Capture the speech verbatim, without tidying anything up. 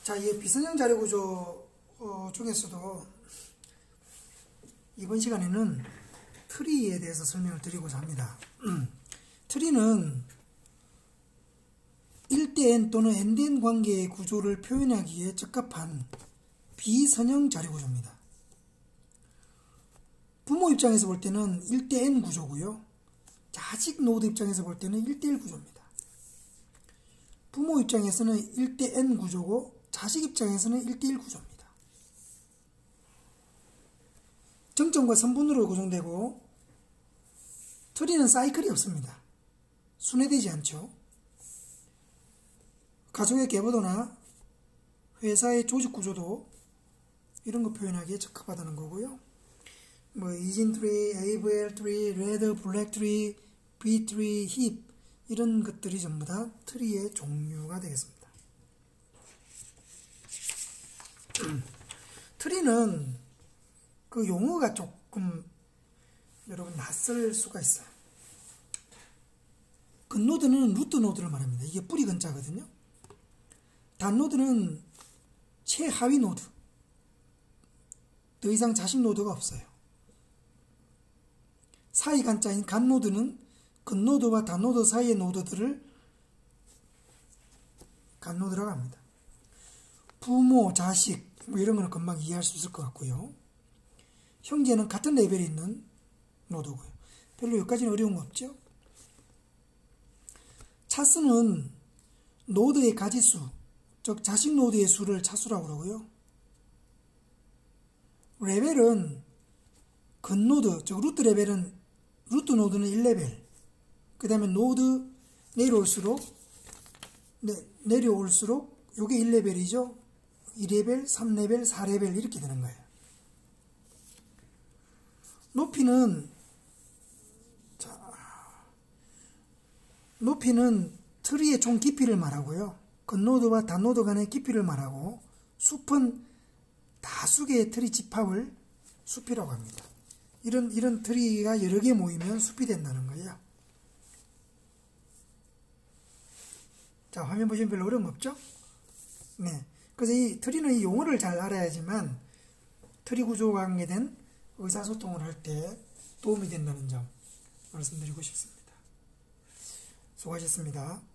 자, 이 비선형 자료구조 어, 중에서도 이번 시간에는 트리에 대해서 설명을 드리고자 합니다. 트리는 일 대 N 또는 N 대 N 관계의 구조를 표현하기에 적합한 비선형 자료구조입니다. 부모 입장에서 볼 때는 일 대 N 구조고요. 자식 노드 입장에서 볼 때는 일 대 일 구조입니다. 부모 입장에서는 일 대 N 구조고 자식 입장에서는 일 대 일 구조입니다. 정점과 선분으로 구성되고 트리는 사이클이 없습니다. 순회되지 않죠. 가족의 계보도나 회사의 조직 구조도 이런 거 표현하기에 적합하다는 거고요. 뭐 이진 트리, 에이브이엘 트리, 레드, 블랙 트리, B 트리, 힙 이런 것들이 전부 다 트리의 종류가 되겠습니다. 트리는 그 용어가 조금 여러분 낯설 수가 있어요. 근노드는 루트 노드를 말합니다. 이게 뿌리 근자거든요. 단노드는 최하위 노드. 더 이상 자식 노드가 없어요. 사이 간자인 간노드는 근노드와 단노드 사이의 노드들을 간노드라고 합니다. 부모, 자식 뭐 이런 거는 금방 이해할 수 있을 것 같고요. 형제는 같은 레벨에 있는 노드고요. 별로 여기까지는 어려운 거 없죠. 차수는 노드의 가지수, 즉 자식 노드의 수를 차수라고 그러고요. 레벨은 근노드, 즉 루트 레벨은 루트 노드는 일 레벨, 그 다음에 노드 내려올수록 네, 내려올수록 요게 일 레벨이죠. 이 레벨, 삼 레벨, 사 레벨 이렇게 되는 거예요. 높이는 자, 높이는 트리의 총 깊이를 말하고요. 근노드와 단노드 간의 깊이를 말하고 숲은 다수 개의 트리 집합을 숲이라고 합니다. 이런 이런 트리가 여러 개 모이면 숲이 된다는 거예요. 자, 화면 보시면 별로 어려운 거 없죠? 네. 그래서 이 트리는 이 용어를 잘 알아야지만 트리 구조와 관계된 의사소통을 할 때 도움이 된다는 점 말씀드리고 싶습니다. 수고하셨습니다.